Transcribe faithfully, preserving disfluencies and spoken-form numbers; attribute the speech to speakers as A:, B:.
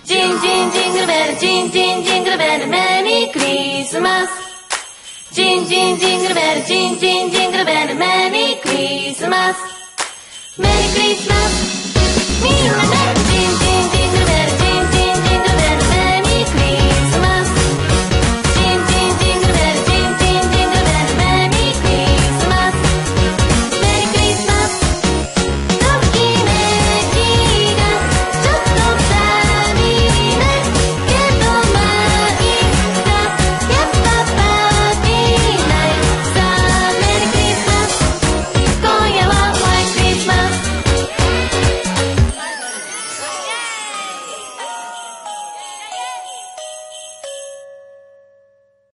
A: ジンジンジングルベルジンジンジングルベルメリークリスマスジンジンジングルベルジンジンジングルベルメリークリスマスメリークリスマス